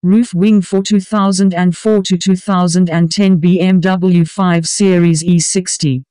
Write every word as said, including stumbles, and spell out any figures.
Roof wing for two thousand four to two thousand ten B M W five Series E sixty.